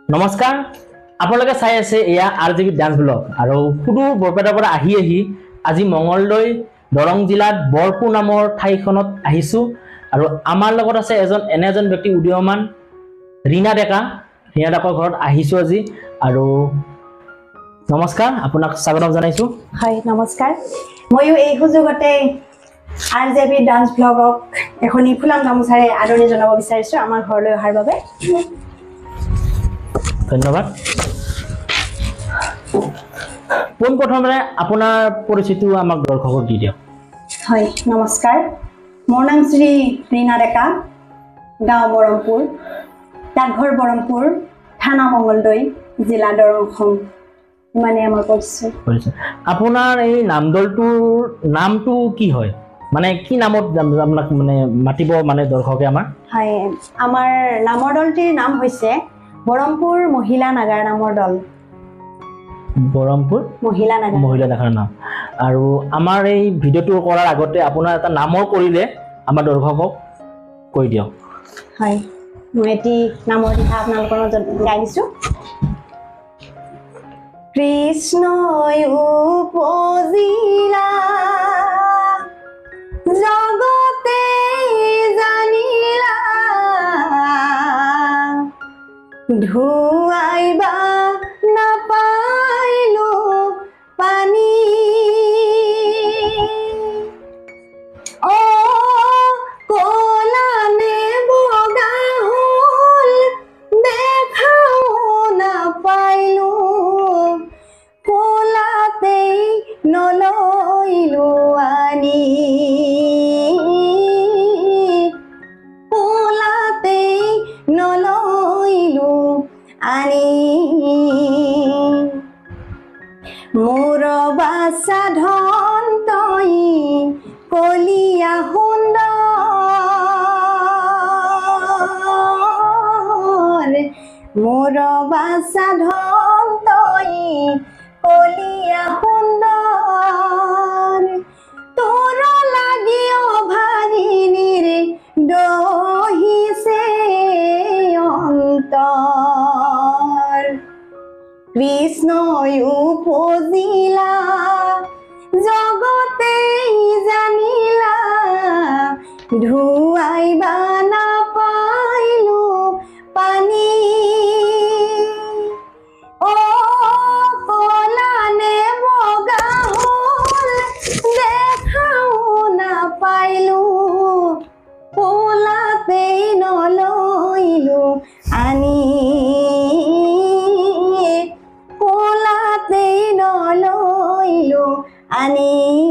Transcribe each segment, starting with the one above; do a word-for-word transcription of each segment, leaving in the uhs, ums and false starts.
নমস্কাৰ আপোনালোকে চাই আছে এয়া আৰজেবি ডান্স ব্লগ আৰু সুদূৰ বৰপেটাৰ পৰা আহি আহি আজি মঙ্গলদৈ দৰং জিলাত বৰপুৰ নামৰ ঠাইখনত আহিছো আৰু আমাৰ লগত আছে এজন এনে এজন ব্যক্তি উদীয়মান ৰীনা ডেকা ৰীনা ডেকাৰ ঘৰত আহিছো আজি আৰু নমস্কাৰ আপোনাক স্বাগতম জনাইছো হয় নমস্কাৰ ময়ো এই সুযোগতে আৰজেবি ডান্স ব্লগক এখনি ফুলাম গামোচাৰে আদৰণি জনাব বিচাৰিছো আমাৰ ঘৰলৈ অহাৰ বাবে ধন্যবাদ পোন প্ৰথমে আপোনাৰ পৰিচিতিটো আমাক দৰ্শকক দি দিয়ক হয় নমস্কাৰ মোৰ নাম শ্ৰী ৰীনা ডেকা গাঁও বৰমপুৰ ডাকঘৰ বৰমপুৰ থানা মঙ্গলদৈ জিলা দৰং অসম মানে আমাৰ পৰিচয় আপোনাৰ এই নামদলটোৰ নামটো কি হয় মানে কি নামত আপোনাক মানে মাতিব মানে দৰ্শকে আমাৰ হয় আমাৰ নামৰ দলটিৰ নাম হৈছে বৰমপুৰ মহিলা নাগাৰ নামৰ দল বৰমপুৰ মহিলা নাগাৰ মহিলা নাগাৰ নাম আৰু আমাৰ এই ভিডিঅ'টো কৰাৰ আগতে আপোনাৰ এটা নামৰ কৰিলে আমাৰ দৰ্শকক কৈ দিয়ক হয় মই এটি নামৰ দিহা আপোনালোকৰ মাজত গাই দিছোঁ কৃষ্ণই উপজিলা জগতে জানিলা ধুৱাইবা নাপাইলো পানী অ কলানে বগা হ'ল দেখাও নাপাইলো কলাতেই নলইলো আনি কলাতেই নলইলো আনি মোৰ বাছা ধন তই কলিয়া সুন্দৰ মোৰ বাছা ধন তই কলিয়া সুন্দৰ তোৰ লাগিও ভাগিনীৰে দহিছে অন্তৰ কৃষ্ণই উপজিলা জগতে জানিলা ধুৱাইবা নাপাইলো পানী অ কলানে বগা হ'ল দেখাও নাপাইলো কলাতেই নলইলো আনি কলাতেই নলইলো আনি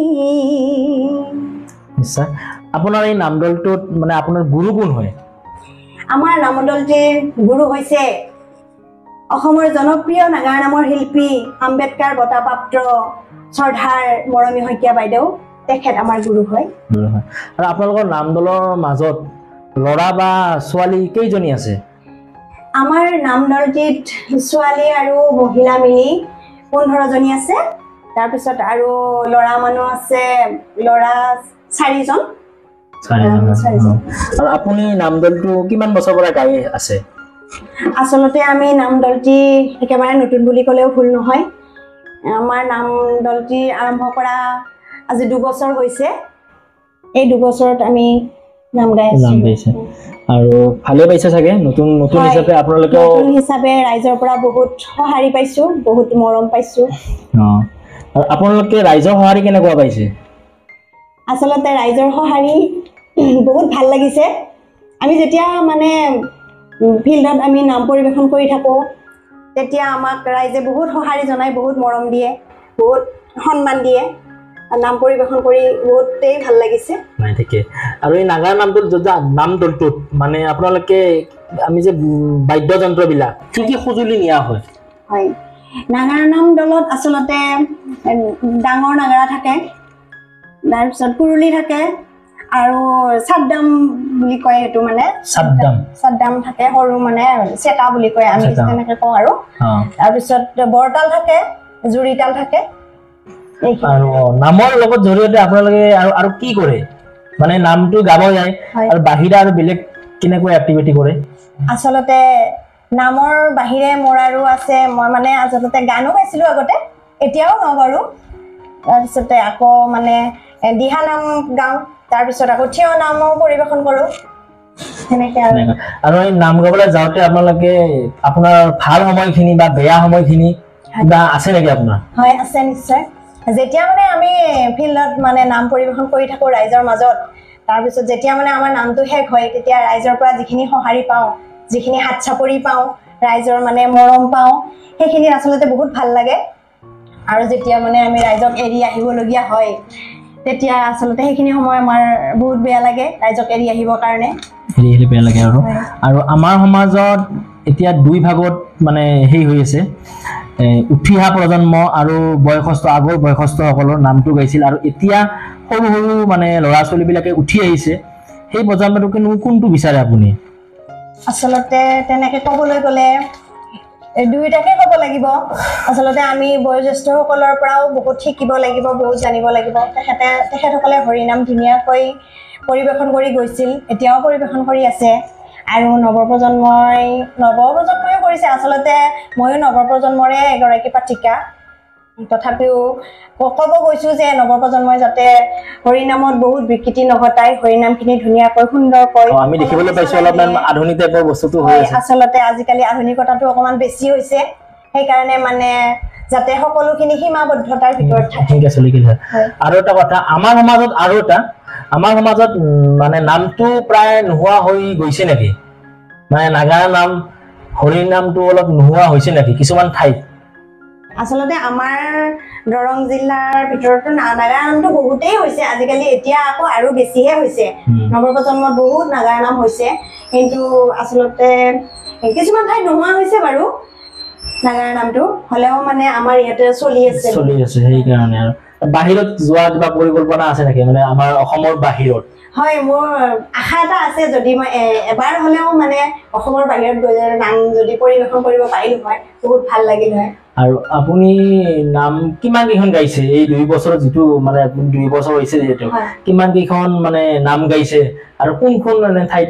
নিশ্চয় আপোনাৰ এই নামদলটোত মানে আপোনাৰ গুৰু কোন হয় আমাৰ নামদলটিৰ গুৰু হৈছে অসমৰ জনপ্ৰিয় নাগাৰ নামৰ শিল্পী আম্বেদকাৰ বঁটাপ্ৰাপ্ত শ্ৰদ্ধাৰ মৰমী শইকীয়া বাইদেউ তেখেত আমাৰ গুৰু হয় আৰু আপোনালোকৰ নামদলৰ মাজত ল'ৰা বা ছোৱালী কেইজনী আছে আমাৰ নামদলটিত ছোৱালী আৰু মহিলা মিলি পোন্ধৰ জনী আছে তাৰপিছত আৰু ল'ৰা মানুহ আছে ল'ৰা চাৰিজন আৰু আপুনি নামদলটো কিমান বছৰৰ পৰা গাই আছে আচলতে আমি নামদলটি একেবাৰে নতুন বুলি ক'লেও ভুল নহয় আমাৰ নামদলটি আৰম্ভ কৰা আজি দুবছৰ হৈছে এই দুবছৰত আমি নাম গাই আছো আৰু ভালে পাইছে চাগে নতুন নতুন হিচাপে আপোনালোকে নতুন হিচাপে ৰাইজৰ পৰা বহুত সঁহাৰি পাইছো বহুত মৰম পাইছো আৰু আপোনালোকে ৰাইজৰ সঁহাৰি কেনেকুৱা পাইছে আচলতে ৰাইজৰ সঁহাৰি বহুত ভাল লাগিছে আমি যেতিয়া মানে ফিল্ডত আমি নাম পৰিৱেশন কৰি থাকোঁ তেতিয়া আমাক ৰাইজে বহুত সঁহাৰি জনাই বহুত মৰম দিয়ে বহুত সন্মান দিয়ে নাম পৰিৱেশন কৰি বহুতেই ভাল লাগিছে নাই ঠিকে আৰু এই নাগাৰ নামদল নামদলটোত মানে আপোনালোকে আমি যে বাদ্যযন্ত্ৰবিলাক কি কি সঁজুলি নিয়া হয় হয় নাগাৰ নাম দলত আচলতে ডাঙৰ নাগাৰা থাকে তাৰপিছত কুৰুলি থাকে আৰু সাদ্দাম বুলি কয় এটো মানে সাদ্দাম সাদ্দাম থাকে সৰু মানে সেটা বুলি কয় আমি তেনেকৈ কওঁ আৰু তাৰ পিছত বৰতাল থাকে জুৰিতাল থাকে আৰু নামৰ লগত জৰিয়তে আপোনালোকে আৰু আৰু কি কৰে মানে নামটো গাব যায় আৰু বাহিৰা আৰু বেলেগ কিনেকৈ এক্টিভিটি কৰে আসলতে নামৰ বাহিৰে মোৰ আৰু আছে মই মানে আচলতে গানো গাইছিলোঁ আগতে এতিয়াও গাওঁ বাৰু তাৰপিছতে আকৌ মানে দিহা নাম গাওঁ তাৰপিছত আকৌ থিয় নামো পৰিৱেশন কৰোঁ সেনেকৈ আৰু আৰু এই নাম গাবলৈ যাওঁতে আপোনালোকে আপোনাৰ ভাল সময়খিনি বা বেয়া সময়খিনি কিবা আছে নেকি আপোনাৰ হয় আছে নিশ্চয় যেতিয়া মানে আমি ফিল্ডত মানে নাম পৰিৱেশন কৰি থাকোঁ ৰাইজৰ মাজত তাৰপিছত যেতিয়া মানে আমাৰ নামটো শেষ হয় তেতিয়া ৰাইজৰ পৰা যিখিনি সঁহাৰি পাওঁ যিখিনি হাত চাপৰি পাওঁ ৰাইজৰ মানে মৰম পাওঁ সেইখিনি আচলতে বহুত ভাল লাগে আৰু যেতিয়া মানে আমি ৰাইজক এৰি আহিবলগীয়া হয় তেতিয়া আচলতে সেইখিনি সময় আমাৰ বহুত বেয়া লাগে ৰাইজক এৰি আহিবৰ কাৰণে এৰি আহিলে বেয়া লাগে আৰু আৰু আমাৰ সমাজত এতিয়া দুই ভাগত মানে হেৰি হৈ আছে উঠি অহা প্ৰজন্ম আৰু বয়সস্থ আগৰ বয়সস্থসকলৰ নামটো গাইছিল আৰু এতিয়া সৰু সৰু মানে ল'ৰা ছোৱালীবিলাকে উঠি আহিছে সেই প্ৰজন্মটো কিন্তু কোনটো বিচাৰে আপুনি আচলতে তেনেকৈ ক'বলৈ গ'লে দুয়োটাকে ক'ব লাগিব আচলতে আমি বয়োজ্যেষ্ঠসকলৰ পৰাও বহুত শিকিব লাগিব বহুত জানিব লাগিব তেখেতে তেখেতসকলে হৰিনাম ধুনীয়াকৈ পৰিৱেশন কৰি গৈছিল এতিয়াও পৰিৱেশন কৰি আছে আৰু নৱপ্ৰজন্মই নৱপ্ৰজন্ময়ো কৰিছে আচলতে ময়ো নৱপ্ৰজন্মৰে এগৰাকী পাঠিকা তথাপিও ক'ব গৈছোঁ যে নৱপ্ৰজন্মই যাতে হৰিনামত বহুত বিকৃতি নঘটাই হৰিনামখিনি ধুনীয়াকৈ সুন্দৰকৈ আমি দেখিবলৈ পাইছোঁ অলপমান আধুনিক টাইপৰ বস্তুটো হৈ আছে আচলতে আজিকালি আধুনিকতাটো অকণমান বেছি হৈছে সেইকাৰণে মানে যাতে সকলোখিনি সীমাবদ্ধতাৰ ভিতৰত থাকে ঠিক আছে লিখিলে আৰু এটা কথা আমাৰ সমাজত আৰু এটা আমাৰ সমাজত মানে নামটো প্ৰায় নোহোৱা হৈ গৈছে নেকি মানে নাগাৰা নাম হৰি নামটো অলপ নোহোৱা হৈছে নেকি কিছুমান ঠাইত আচলতে আমাৰ দৰং জিলাৰ ভিতৰতো নাগাৰা নামটো বহুতেই হৈছে আজিকালি এতিয়া আকৌ আৰু বেছিহে হৈছে নৱপ্ৰজন্মত বহুত নাগাৰা নাম হৈছে কিন্তু আচলতে কিছুমান ঠাইত নোহোৱা হৈছে বাৰু নাগাৰা নামটো হ'লেও মানে আমাৰ ইয়াতে চলি আছে চলি আছে সেইকাৰণে আৰু বাহিৰত যোৱা কিবা পৰিকল্পনা আছে নেকি মানে আমাৰ অসমৰ বাহিৰত হয় মোৰ আশা এটা আছে যদি মই এবাৰ হ'লেও মানে অসমৰ বাহিৰত গৈ নাম যদি পৰিৱেশন কৰিব পাৰিলোঁ হয় বহুত ভাল লাগিল হয় আৰু আপুনি নাম কিমান কেইখন গাইছে এই দুই বছৰত যিটো মানে দুই বছৰ হৈছে যিহেতু কিমান কেইখন মানে নাম গাইছে আৰু কোনখন মানে ঠাইত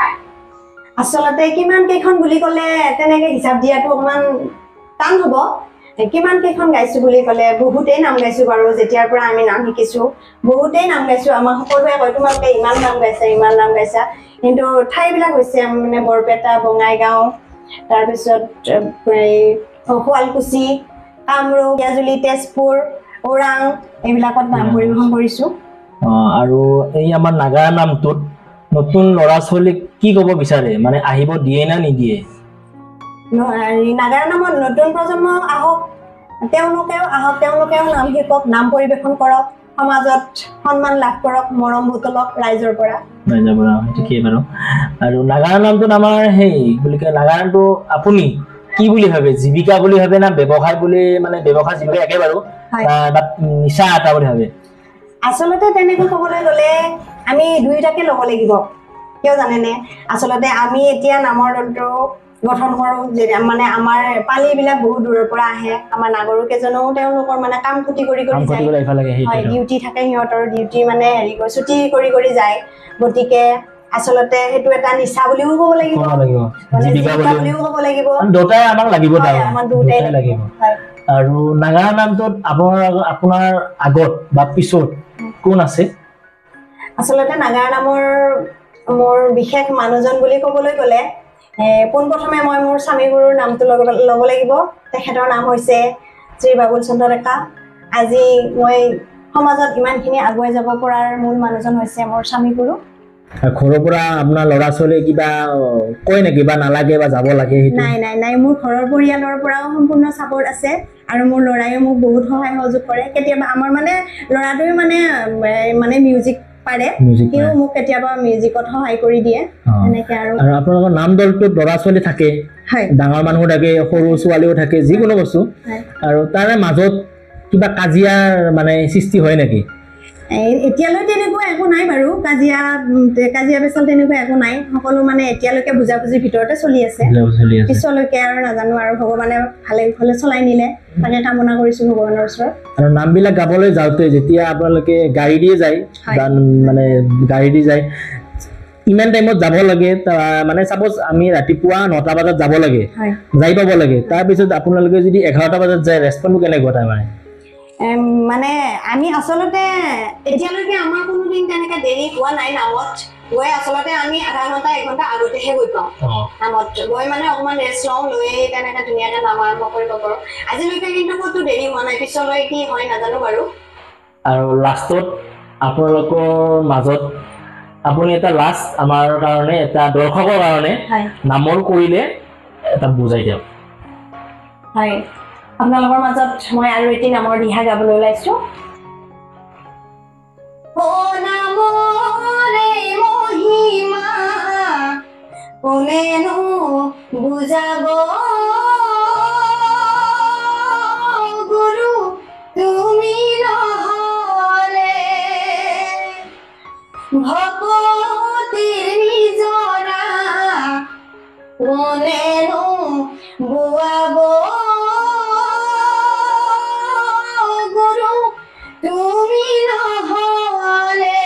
আচলতে কিমান কেইখন বুলি ক'লে তেনেকৈ হিচাপ দিয়াটো অকণমান টান হ'ব কিমান কেইখন গাইছোঁ বুলি ক'লে বহুতেই নাম গাইছোঁ বাৰু যেতিয়াৰ পৰা আমি নাম শিকিছোঁ বহুতেই নাম গাইছোঁ আমাক সকলোৱে কয় তোমালোকে ইমান নাম গাইছা ইমান নাম গাইছা কিন্তু ঠাইবিলাক হৈছে মানে বৰপেটা বঙাইগাঁও তাৰপিছত এই শুৱালকুছি কামৰূপ ঢেকিয়াজুলি তেজপুৰ ওৰাং এইবিলাকত নাম পৰিৱেশন কৰিছোঁ আৰু এই আমাৰ নাগাৰা নামটোত নতুন ল'ৰা ছোৱালীক কি ক'ব বিচাৰে মানে আহিব দিয়ে না নিদিয়ে নাগাৰা নামত নতুন প্ৰজন্ম আহক তেওঁলোকেও আহক তেওঁলোকেও নাম শিকক নাম পৰিৱেশন কৰক সমাজত সন্মান লাভ কৰক মৰম বুটলক ৰাইজৰ পৰা ৰাইজৰ পৰা ঠিকেই বাৰু আৰু নাগাৰা নামটোত আমাৰ সেই বুলি কয় নাগাৰা নামটো আপুনি কি বুলি ভাবে জীৱিকা বুলি ভাবে না ব্যৱসায় বুলি মানে ব্যৱসায় জীৱিকা একে বাৰু বা নিচা এটা বুলি ভাবে আচলতে তেনেকৈ ক'বলৈ গ'লে আমি দুয়োটাকে ল'ব লাগিব কিয় জানেনে আচলতে আমি এতিয়া নামৰ দলটো গঠন কৰোঁ যে মানে আমাৰ পালিবিলাক বহুত দূৰৰ পৰা আহে আমাৰ নাগৰিকেইজনেও তেওঁলোকৰ মানে কাম ক্ষতি কৰি কৰি যায় হয় ডিউটি থাকে সিহঁতৰ ডিউটি মানে হেৰি কৰি ছুটি কৰি কৰি যায় গতিকে আচলতে সেইটো এটা নিচা বুলিও ক'ব লাগিব জীৱিকা বুলিও ক'ব লাগিব দুটাই আমাক লাগিব দুটাই লাগিব আৰু নাগাৰা নামটোত আপোনাৰ আপোনাৰ আগত বা পিছত কোন আছে আচলতে নাগাৰা নামৰ মোৰ বিশেষ মানুহজন বুলি ক'বলৈ গ'লে পোনপ্ৰথমে মই মোৰ স্বামীগুৰুৰ নামটো ল'ব লাগিব তেখেতৰ নাম হৈছে শ্ৰী বাবুল চন্দ্ৰ ডেকা আজি মই সমাজত ইমানখিনি আগুৱাই যাব পৰাৰ মূল মানুহজন হৈছে মোৰ স্বামীগুৰু ঘৰৰ পৰা আপোনাৰ ল'ৰা ছোৱালীয়ে কিবা কয় নেকি বা নালাগে বা যাব লাগে নাই নাই নাই মোৰ ঘৰৰ পৰিয়ালৰ পৰাও সম্পূৰ্ণ ছাপৰ্ট আছে আৰু মোৰ ল'ৰাইও মোক বহুত সহায় সহযোগ কৰে কেতিয়াবা আমাৰ মানে ল'ৰাটোৱে মানে মানে মিউজিক পাৰে কিও মোক কেতিয়াবা মিউজিকত সহায় কৰি দিয়ে এনেকৈ আৰু আৰু আপোনালোকৰ নাম দলটোত ল'ৰা ছোৱালী থাকে ডাঙৰ মানুহ থাকে সৰু ছোৱালীও থাকে যিকোনো বস্তু আৰু তাৰে মাজত কিবা কাজিয়াৰ মানে সৃষ্টি হয় নেকি এতিয়ালৈ তেনেকুৱা একো নাই বাৰু কাজিয়া কাজিয়া পেচাল তেনেকুৱা একো নাই সকলো মানে এতিয়ালৈকে বুজাবুজিৰ ভিতৰতে চলি আছে পিছলৈকে আৰু নাজানো আৰু ভগৱানে ভালে ভালে চলাই নিলে তাকে কামনা কৰিছোঁ ভগৱানৰ ওচৰত আৰু নামবিলাক গাবলৈ যাওঁতে যেতিয়া আপোনালোকে গাড়ী দিয়ে যায় মানে গাড়ী দি যায় ইমান টাইমত যাব লাগে তা- মানে চাপোজ আমি ৰাতিপুৱা নটা বজাত যাব লাগে হয় যাই পাব লাগে তাৰপিছত আপোনালোকে যদি এঘাৰটা বজাত যায় ৰেচপন্সটো কেনেকুৱা তাৰ মানে এম, মানে আমি আচলতে এতিয়ালৈকে আমাৰ কোনোদিন তেনেকে দেৰি হোৱা নাই নামত গৈ আচলতে আমি আধা ঘণ্টা এক ঘণ্টা আগতেহে গৈ পাওঁ নামত গৈ মানে অকণমান ৰেষ্ট লওঁ লৈ তেনেকে ধুনীয়াকে নাম আৰম্ভ কৰিব পাৰোঁ আজিলৈকে কিন্তু ক'তো দেৰি হোৱা নাই পিছলৈ কি হয় নাজানো বাৰু আৰু লাষ্টত আপোনালোকৰ মাজত আপুনি এটা লাষ্ট আমাৰ কাৰণে এটা দৰ্শকৰ কাৰণে হয় নামৰ কৰিলে এটা বুজাই দিয়ক হয় আপোনালোকৰ মাজত মই আৰু এটি নামৰ দিহা গাবলৈ ওলাইছো ও নামৰে মহিমা কোনেনো বুজাব গুৰু তুমি নহলে ভকতিৰ নিজৰা কোনেনো বোৱাব গুৰু তুমি নহলে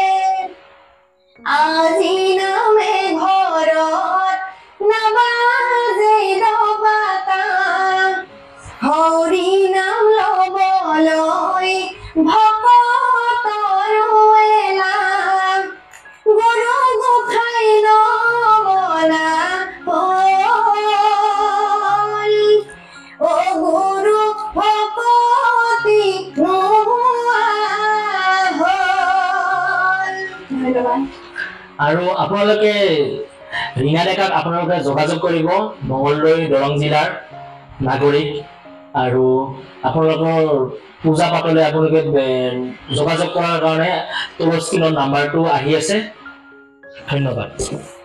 আজি নামে ঘৰত নাবাজে দবাতা হৰি নাম লবলৈ ভকতৰ এলাহ গুৰু গোসাঁই নমনা হ'ল ও গুৰু ভকতি নোহোৱা হ'ল ধন্যবাদ আৰু আপোনালোকে ৰিঙা ডেকাক আপোনালোকে যোগাযোগ কৰিব মঙলদৈ দৰং জিলাৰ নাগৰিক আৰু আপোনালোকৰ পূজা পাতলে আপোনালোকে এ, যোগাযোগ কৰাৰ কাৰণে তলৰ স্ক্ৰীণৰ নাম্বাৰটো আহি আছে ধন্যবাদ